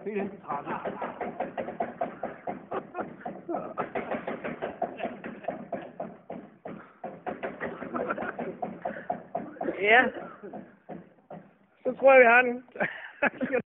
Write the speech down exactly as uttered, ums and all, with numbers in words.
非常差的。 Ja. Så tror jeg, vi har den.